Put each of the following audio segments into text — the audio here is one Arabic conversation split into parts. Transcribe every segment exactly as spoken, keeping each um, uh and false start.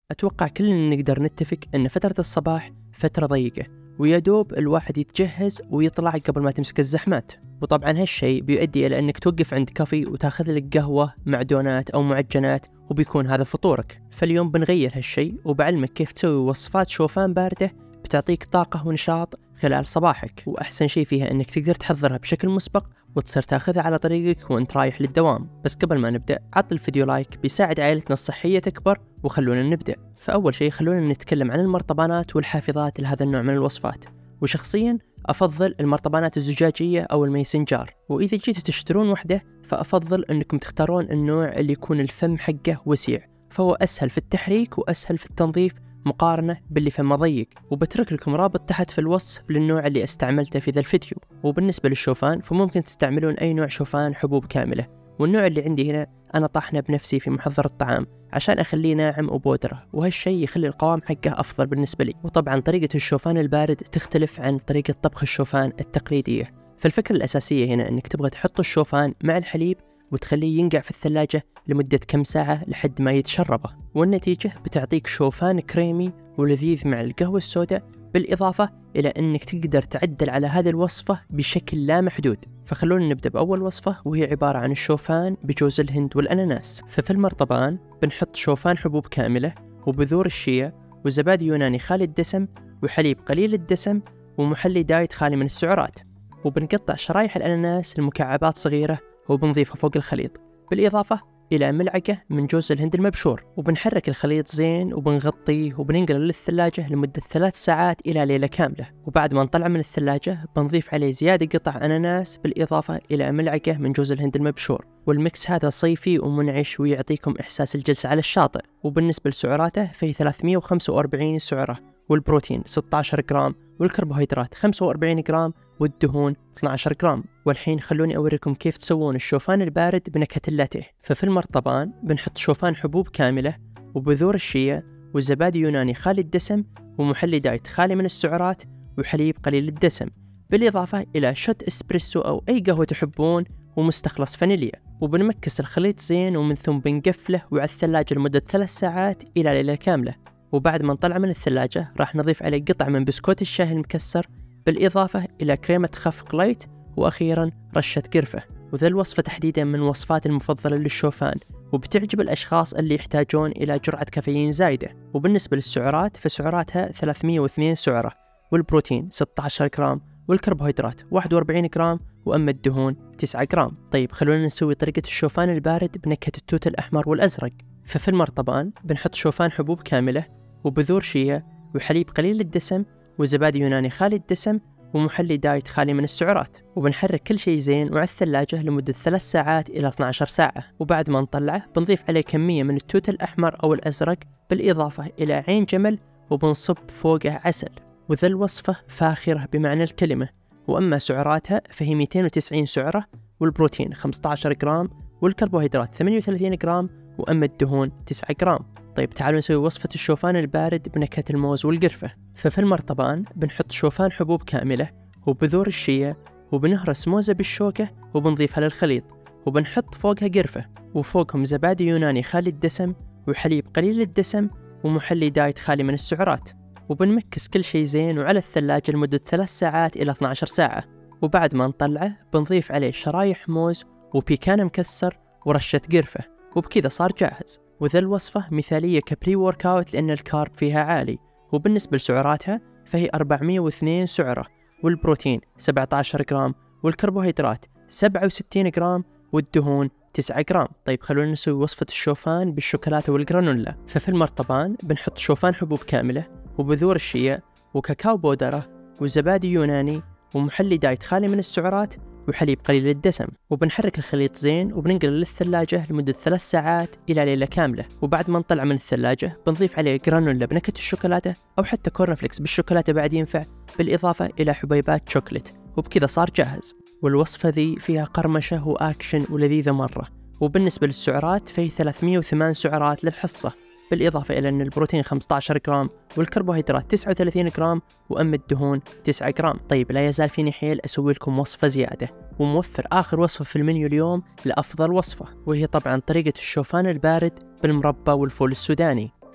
أتوقع كلنا نقدر نتفق أن فترة الصباح فترة ضيقة، ويا دوب الواحد يتجهز ويطلع قبل ما تمسك الزحمات. وطبعا هالشيء بيؤدي إلى أنك توقف عند كافي وتاخذ لك قهوة مع دونات أو معجنات، وبيكون هذا فطورك. فاليوم بنغير هالشيء وبعلمك كيف تسوي وصفات شوفان باردة بتعطيك طاقة ونشاط خلال صباحك. وأحسن شيء فيها أنك تقدر تحضرها بشكل مسبق وتصير تاخذها على طريقك وانت رايح للدوام. بس قبل ما نبدأ عط الفيديو لايك بيساعد عائلتنا الصحية تكبر، وخلونا نبدأ. فأول شيء خلونا نتكلم عن المرطبانات والحافظات لهذا النوع من الوصفات. وشخصيا أفضل المرطبانات الزجاجية أو الميسنجار، وإذا جيتوا تشترون وحدة فأفضل أنكم تختارون النوع اللي يكون الفم حقه وسيع، فهو أسهل في التحريك وأسهل في التنظيف مقارنة باللي فمه ضيق. وبترك لكم رابط تحت في الوصف للنوع اللي استعملته في ذا الفيديو. وبالنسبة للشوفان فممكن تستعملون أي نوع شوفان حبوب كاملة، والنوع اللي عندي هنا أنا طحنه بنفسي في محضر الطعام عشان أخليه ناعم وبودرة، وهالشي يخلي القوام حقه أفضل بالنسبة لي. وطبعا طريقة الشوفان البارد تختلف عن طريقة طبخ الشوفان التقليدية. فالفكرة الأساسية هنا أنك تبغى تحط الشوفان مع الحليب وتخليه ينقع في الثلاجة لمدة كم ساعة لحد ما يتشربه، والنتيجة بتعطيك شوفان كريمي ولذيذ مع القهوة السوداء، بالإضافة إلى أنك تقدر تعدل على هذه الوصفة بشكل لا محدود. فخلونا نبدأ بأول وصفة، وهي عبارة عن الشوفان بجوز الهند والأناناس. ففي المرطبان بنحط شوفان حبوب كاملة وبذور الشيا وزبادي يوناني خالي الدسم وحليب قليل الدسم ومحلي دايت خالي من السعرات، وبنقطع شرايح الأناناس لمكعبات صغيرة وبنضيفها فوق الخليط، بالإضافة إلى ملعقة من جوز الهند المبشور. وبنحرك الخليط زين وبنغطيه وبننقله للثلاجة لمدة ثلاث ساعات إلى ليلة كاملة. وبعد ما نطلع من الثلاجة بنضيف عليه زيادة قطع أناناس بالإضافة إلى ملعقة من جوز الهند المبشور. والمكس هذا صيفي ومنعش ويعطيكم إحساس الجلسة على الشاطئ. وبالنسبة لسعراته فهي ثلاثمئة وخمسة وأربعين سعرة، والبروتين ستة عشر جرام، والكربوهيدرات خمسة وأربعين جرام، والدهون اثنا عشر جرام. والحين خلوني أوريكم كيف تسوون الشوفان البارد بنكهة اللاتيه. ففي المرطبان بنحط شوفان حبوب كاملة وبذور الشيا وزبادي يوناني خالي الدسم ومحلي دايت خالي من السعرات وحليب قليل الدسم، بالإضافة إلى شوت إسبريسو أو أي قهوة تحبون ومستخلص فانيليا. وبنمكس الخليط زين ومن ثم بنقفله وعلى الثلاجة لمدة ثلاث ساعات إلى ليلة كاملة. وبعد ما نطلع من الثلاجة راح نضيف عليه قطع من بسكوت الشاي المكسر، بالإضافة إلى كريمة خفق لايت، وأخيرا رشة قرفة. وذا الوصفة تحديدا من وصفاتي المفضلة للشوفان، وبتعجب الأشخاص اللي يحتاجون إلى جرعة كافيين زايدة. وبالنسبة للسعرات فسعراتها ثلاثمئة واثنين سعرة، والبروتين ستة عشر جرام، والكربوهيدرات واحد وأربعين جرام، وأما الدهون تسعة جرام. طيب خلونا نسوي طريقة الشوفان البارد بنكهة التوت الأحمر والأزرق. ففي المرطبان بنحط شوفان حبوب كاملة وبذور شيا وحليب قليل الدسم وزبادي يوناني خالي الدسم ومحلي دايت خالي من السعرات، وبنحرك كل شيء زين وعلى الثلاجة لمدة ثلاث ساعات إلى اثنا عشر ساعة. وبعد ما نطلعه بنضيف عليه كمية من التوت الأحمر أو الأزرق بالإضافة إلى عين جمل، وبنصب فوقه عسل. وذا الوصفة فاخرة بمعنى الكلمة. وأما سعراتها فهي مئتين وتسعين سعرة، والبروتين خمسة عشر جرام، والكربوهيدرات ثمانية وثلاثين جرام، وأما الدهون تسعة جرام. طيب تعالوا نسوي وصفة الشوفان البارد بنكهة الموز والقرفة. ففي المرطبان بنحط شوفان حبوب كاملة وبذور الشيا وبنهرس موزة بالشوكة وبنضيفها للخليط، وبنحط فوقها قرفة، وفوقهم زبادي يوناني خالي الدسم وحليب قليل الدسم ومحلي دايت خالي من السعرات. وبنمكس كل شيء زين وعلى الثلاجة لمدة ثلاث ساعات إلى اثنا عشر ساعة. وبعد ما نطلعه بنضيف عليه شرايح موز وبيكان مكسر ورشة قرفة، وبكذا صار جاهز. وذا الوصفة مثالية كبري وركاوت لأن الكارب فيها عالي. وبالنسبة لسعراتها فهي أربعمئة واثنين سعرة، والبروتين سبعة عشر جرام، والكربوهيدرات سبعة وستين جرام، والدهون تسعة جرام. طيب خلونا نسوي وصفة الشوفان بالشوكولاتة والجرانولا. ففي المرطبان بنحط شوفان حبوب كاملة وبذور الشيا وكاكاو بودرة وزبادي يوناني ومحلي دايت خالي من السعرات وحليب قليل الدسم، وبنحرك الخليط زين وبننقله للثلاجة لمدة ثلاث ساعات إلى ليلة كاملة. وبعد ما نطلع من الثلاجة بنضيف عليه جرانولا بنكهة الشوكولاتة أو حتى كورنفليكس بالشوكولاتة بعد ينفع، بالإضافة إلى حبيبات شوكولات، وبكذا صار جاهز. والوصفة ذي فيها قرمشة وأكشن ولذيذة مرة. وبالنسبة للسعرات فهي ثلاثمئة وثمانية سعرات للحصة، بالإضافة إلى أن البروتين خمسة عشر جرام والكربوهيدرات تسعة وثلاثين جرام وأما الدهون تسعة جرام. طيب لا يزال فيني حيل أسوي لكم وصفة زيادة، وموفر آخر وصفة في المنيو اليوم لأفضل وصفة، وهي طبعا طريقة الشوفان البارد بالمربى والفول السوداني.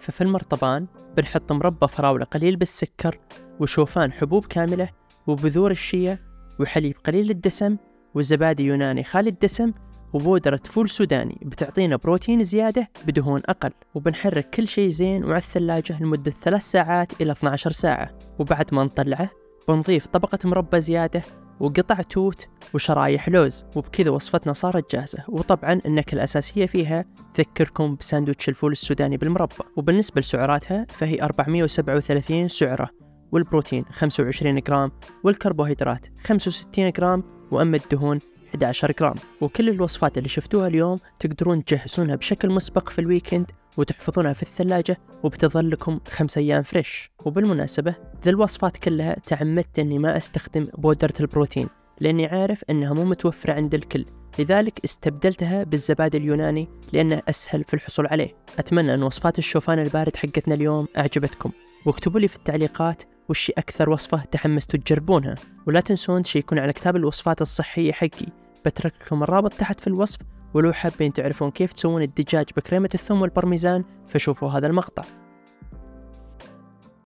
ففي المرطبان بنحط مربى فراولة قليل بالسكر، وشوفان حبوب كاملة، وبذور الشيا، وحليب قليل الدسم، وزبادي يوناني خالي الدسم، وبودرة فول سوداني بتعطينا بروتين زيادة بدهون أقل. وبنحرك كل شيء زين وعلى الثلاجة لمدة ثلاث ساعات إلى اثنتي عشرة ساعة. وبعد ما نطلعه بنضيف طبقة مربى زيادة وقطع توت وشرايح لوز، وبكذا وصفتنا صارت جاهزة. وطبعا النكهة الأساسية فيها تذكركم بساندويتش الفول السوداني بالمربى. وبالنسبة لسعراتها فهي أربعمائة وسبعة وثلاثين سعرة، والبروتين خمسة وعشرين جرام، والكربوهيدرات خمسة وستين جرام، وأما الدهون أحد عشر جرام. وكل الوصفات اللي شفتوها اليوم تقدرون تجهزونها بشكل مسبق في الويكند وتحفظونها في الثلاجة، وبتظل لكم خمس أيام فريش. وبالمناسبة ذي الوصفات كلها تعمدت أني ما أستخدم بودرة البروتين، لأني عارف أنها مو متوفرة عند الكل، لذلك استبدلتها بالزبادي اليوناني لأنه أسهل في الحصول عليه. أتمنى أن وصفات الشوفان البارد حقتنا اليوم أعجبتكم، واكتبوا لي في التعليقات وش أكثر وصفة تحمستوا تجربونها. ولا تنسون تشيكون على كتاب الوصفات الصحية حقي، بترك لكم الرابط تحت في الوصف. ولو حابين تعرفون كيف تسوون الدجاج بكريمة الثوم والبرميزان فشوفوا هذا المقطع.